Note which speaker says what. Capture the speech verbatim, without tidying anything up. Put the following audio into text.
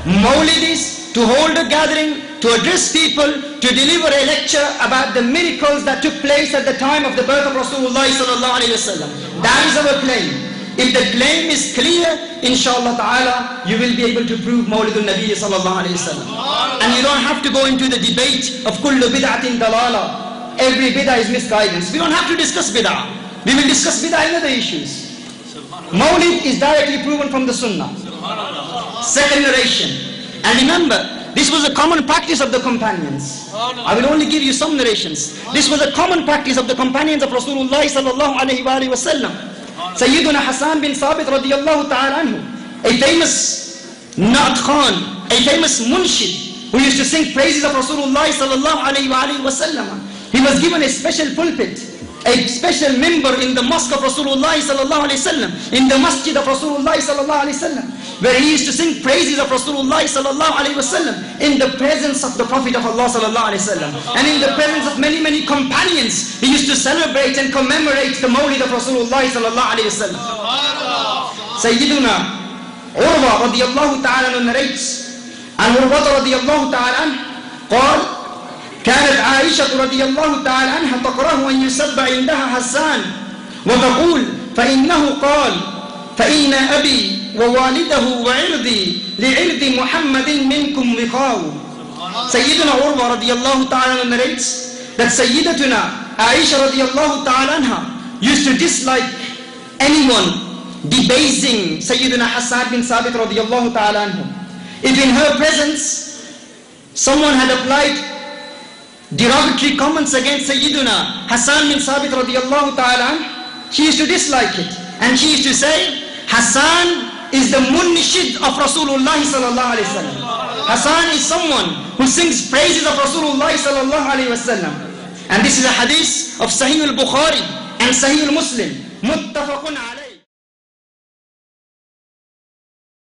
Speaker 1: Mawlid is to hold a gathering, to address people, to deliver a lecture about the miracles that took place at the time of the birth of Rasulullah sallallahu alayhi wa sallam. That is our claim. If the claim is clear, inshallah ta'ala, you will be able to prove Mawlidun Nabi sallallahu alayhi wa sallam. And you don't have to go into the debate of kullu bid'atin dalala. Every bid'ah is misguidance. We don't have to discuss bid'ah. We will discuss bid'ah and other issues. Mawlid is directly proven from the Sunnah. Second narration. And remember, this was a common practice of the companions. I will only give you some narrations. This was a common practice of the companions of Rasulullah sallallahu alayhi wa sallam. Sayyiduna Hassan bin Sabit radiyallahu ta'ala anhu, a famous Naat Khan, a famous Munshid, who used to sing praises of Rasulullah sallallahu alayhi wa sallam. He was given a special pulpit, a special member in the mosque of Rasulullah sallallahu alayhi wa sallam, in the masjid of Rasulullah sallallahu alayhi wa sallam, where he used to sing praises of Rasulullah sallallahu alayhi wa sallam in the presence of the Prophet of Allah sallallahu alayhi wa sallam, and in the presence of many many companions. He used to celebrate and commemorate the Mawlid of Rasulullah sallallahu alayhi wa sallam. Sayyiduna Urwa radiyallahu ta'ala anhu narrates, and Urwa radiyallahu ta'ala anhu قال كانت عائشة رضي الله تعالى عنها تكره أن يسب عندها حسان وتقول فإنه قال فإن أبي ووالده وعرضي لعرض محمد منكم وقاو. Sayyiduna Urwa radiyallahu ta'ala narrates that Sayyidatuna Aisha radiyallahu ta'ala anha used to dislike anyone debasing Sayyiduna Hassan bin Sabit radiyallahu ta'ala anhu. If in her presence someone had applied derogatory comments against Sayyiduna Hassan bin Sabit radiyallahu ta'ala, she used to dislike it. And she used to say, Hassan is the munshid of Rasulullah sallallahu alayhi wa sallam. Hassan is someone who sings praises of Rasulullah sallallahu alayhi wa sallam. And this is a hadith of Sahih al-Bukhari and Sahih al-Muslim. Muttafaqun alayhi.